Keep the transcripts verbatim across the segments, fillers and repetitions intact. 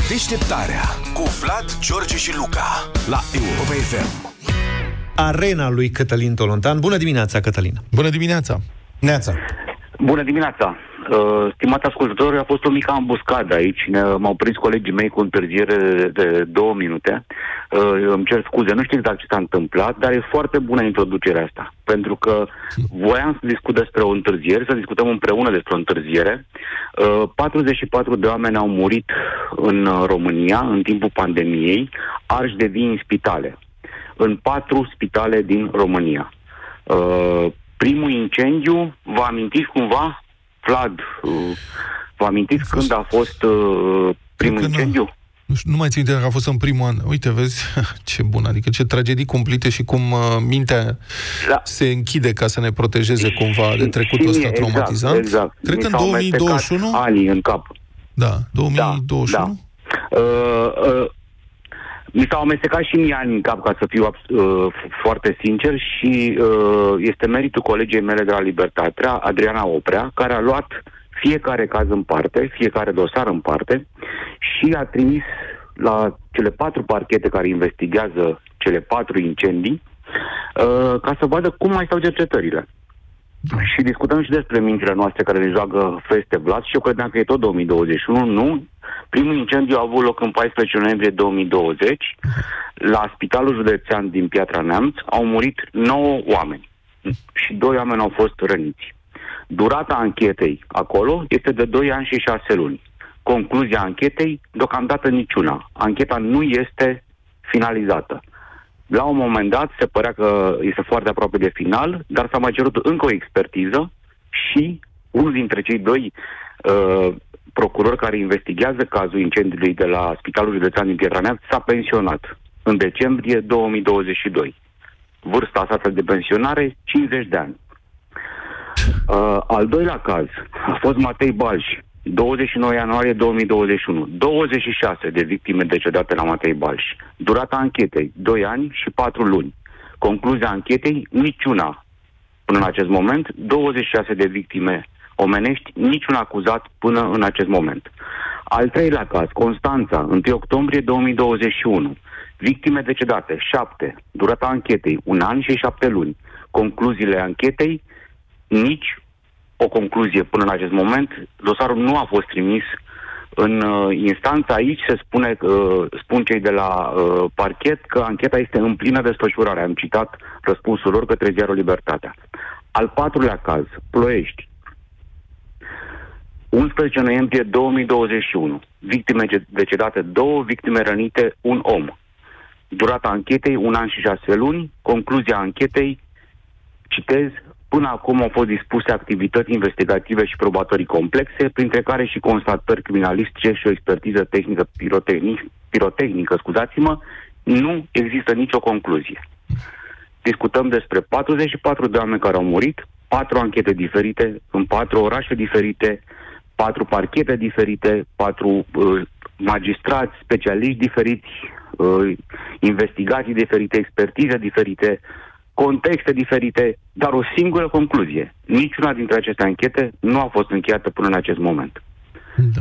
Deșteptarea cu Vlad, George și Luca la Europa F M. Arena lui Cătălin Tolontan. Bună dimineața, Cătălin! Bună dimineața! Neața! Bună dimineața! Uh, stimați ascultători, a fost o mică ambuscadă aici. Ne, m-au prins colegii mei cu întârziere de, de două minute. Uh, îmi cer scuze, nu știu exact ce s-a întâmplat, dar e foarte bună introducerea asta. Pentru că voiam să discut despre o întârziere, să discutăm împreună despre o întârziere. Uh, patruzeci și patru de oameni au murit în România în timpul pandemiei, arși de vii în spitale. În patru spitale din România. Uh, primul incendiu, vă amintiți cumva, Vlad, uh, vă amintiți a când a fost uh, primul incendiu? Nu, nu, nu mai țin că a fost în primul an. Uite, vezi, ce bun, adică ce tragedii cumplite și cum uh, mintea da. se închide ca să ne protejeze cumva de trecutul ăsta traumatizant. Exact, exact. Cred că în două mii douăzeci și unu... Anii în cap. Da, două mii douăzeci și unu? Da, da. Uh, uh, Mi s-au amestecat și mie ani în cap, ca să fiu uh, foarte sincer, și uh, este meritul colegei mele de la Libertatea, Adriana Oprea, care a luat fiecare caz în parte, fiecare dosar în parte și a trimis la cele patru parchete care investigează cele patru incendii uh, ca să vadă cum mai stau cercetările. Și discutăm și despre mințile noastre care ne joacă feste, Vlad, și eu credeam că e tot două mii douăzeci și unu. Nu. Primul incendiu a avut loc în paisprezece noiembrie două mii douăzeci. La Spitalul Județean din Piatra Neamț au murit nouă oameni și doi oameni au fost răniți. Durata anchetei acolo este de doi ani și șase luni. Concluzia anchetei, deocamdată niciuna. Ancheta nu este finalizată. La un moment dat se părea că este foarte aproape de final, dar s-a mai cerut încă o expertiză și unul dintre cei doi uh, procurori care investigează cazul incendiului de la Spitalul Județean din Piatra Neamț s-a pensionat în decembrie două mii douăzeci și doi. Vârsta sa de pensionare, cincizeci de ani. Uh, al doilea caz a fost Matei Balș, douăzeci și nouă ianuarie două mii douăzeci și unu. douăzeci și șase de victime decedate la Matei Balș. Durata anchetei, doi ani și patru luni. Concluzia anchetei, niciuna până în acest moment. douăzeci și șase de victime omenești, niciun acuzat până în acest moment. Al treilea caz, Constanța, întâi octombrie două mii douăzeci și unu. Victime decedate, șapte. Durata anchetei, un an și șapte luni. Concluziile anchetei, nici o concluzie până în acest moment. Dosarul nu a fost trimis în uh, instanță. Aici se spune, uh, spun cei de la uh, parchet, că ancheta este în plină desfășurare. Am citat răspunsul lor către ziarul Libertatea. Al patrulea caz, Ploiești, unsprezece noiembrie două mii douăzeci și unu. Victime decedate, două, victime rănite, un om. Durata anchetei, un an și șase luni. Concluzia anchetei, citez, până acum au fost dispuse activități investigative și probatorii complexe, printre care și constatări criminalistice și o expertiză tehnică pirotehnic, pirotehnică, scuzați-mă, nu există nicio concluzie. Discutăm despre patruzeci și patru de oameni care au murit, patru anchete diferite, în patru orașe diferite, patru parchete diferite, patru uh, magistrați, specialiști diferiți, uh, investigații diferite, expertize diferite, contexte diferite, dar o singură concluzie. Niciuna dintre aceste anchete nu a fost încheiată până în acest moment. Da.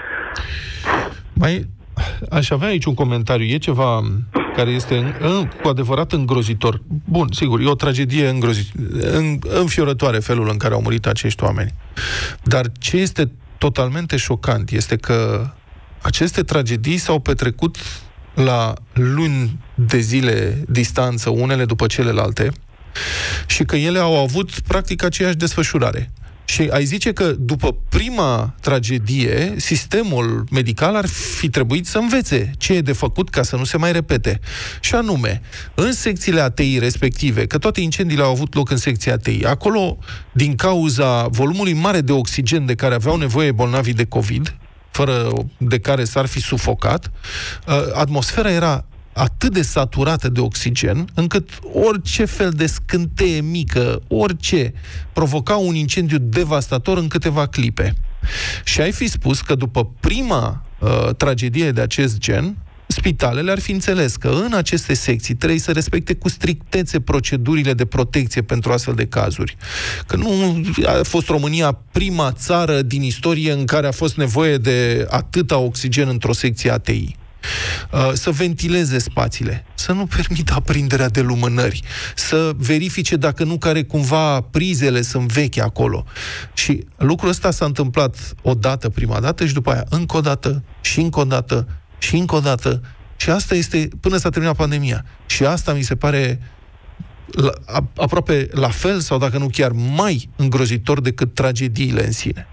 Mai aș avea aici un comentariu. E ceva care este în, în, cu adevărat îngrozitor. Bun, sigur, e o tragedie îngrozi, în, înfiorătoare felul în care au murit acești oameni. Dar ce este totalmente șocant este că aceste tragedii s-au petrecut la luni de zile distanță unele după celelalte și că ele au avut practic aceeași desfășurare. Și ai zice că după prima tragedie, sistemul medical ar fi trebuit să învețe ce e de făcut ca să nu se mai repete. Și anume, în secțiile A T I respective, că toate incendiile au avut loc în secția A T I, acolo, din cauza volumului mare de oxigen de care aveau nevoie bolnavii de COVID, fără de care s-ar fi sufocat, atmosfera era atât de saturată de oxigen, încât orice fel de scânteie mică, orice, provoca un incendiu devastator în câteva clipe. Și ai fi spus că după prima uh, tragedie de acest gen, spitalele ar fi înțeles că în aceste secții trebuie să respecte cu strictețe procedurile de protecție pentru astfel de cazuri. Că nu a fost România prima țară din istorie în care a fost nevoie de atâta oxigen într-o secție A T I. Să ventileze spațiile, să nu permită aprinderea de lumânări, să verifice dacă nu care cumva prizele sunt vechi acolo. Și lucrul ăsta s-a întâmplat odată, prima dată, și după aia încă o dată, și încă o dată, și încă o dată. Și asta este până s-a terminat pandemia. Și asta mi se pare la, a, aproape la fel, sau dacă nu chiar mai îngrozitor decât tragediile în sine.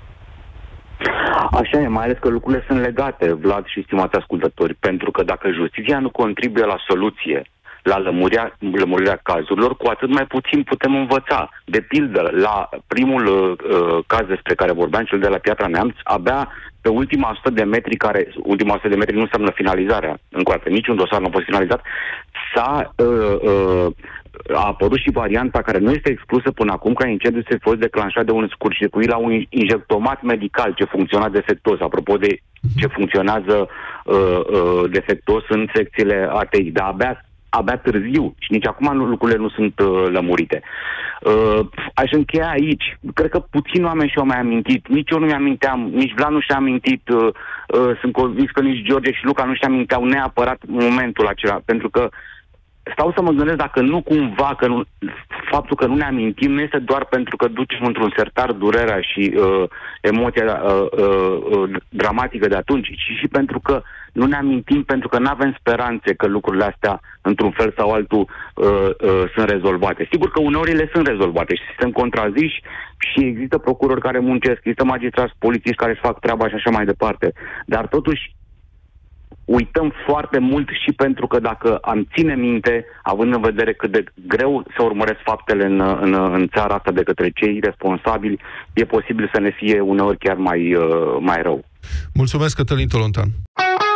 Așa e, mai ales că lucrurile sunt legate, Vlad și stimați ascultători, pentru că dacă justiția nu contribuie la soluție, la lămurirea, lămurirea cazurilor, cu atât mai puțin putem învăța. De pildă, la primul uh, caz despre care vorbeam, cel de la Piatra Neamț, abia pe ultima sută de metri, care, ultima sută de metri nu înseamnă finalizarea, încă o dată, niciun dosar nu a fost finalizat, s-a... Uh, uh, a apărut și varianta care nu este exclusă până acum, ca incendiul să fost declanșat de un scurt-circuit la un injectomat medical ce funcționa defectos. Apropo de ce funcționează uh, uh, defectos în secțiile A T I, dar abia, abia târziu și nici acum lucrurile nu sunt uh, lămurite. Uh, aș încheia aici. Cred că puțini oameni și-au mai amintit. Nici eu nu mi-aminteam, nici Vlad nu și-a amintit. Uh, uh, sunt convins că nici George și Luca nu și aminteau neapărat momentul acela, pentru că stau să mă gândesc dacă nu cumva, că nu, faptul că nu ne amintim nu este doar pentru că ducem într-un sertar durerea și uh, emoția uh, uh, dramatică de atunci, ci și pentru că nu ne amintim, pentru că nu avem speranțe că lucrurile astea, într-un fel sau altul, uh, uh, sunt rezolvate. Sigur că uneori ele sunt rezolvate și suntem contraziși și există procurori care muncesc, există magistrați, polițiști care își fac treaba și așa mai departe. Dar totuși uităm foarte mult și pentru că dacă am ține minte, având în vedere cât de greu să urmăresc faptele în, în, în țara asta de către cei responsabili, e posibil să ne fie uneori chiar mai, mai rău. Mulțumesc, Cătălin Tolontan.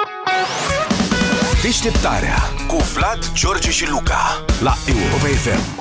Deșteptarea cu Vlad, George și Luca la Europa F M.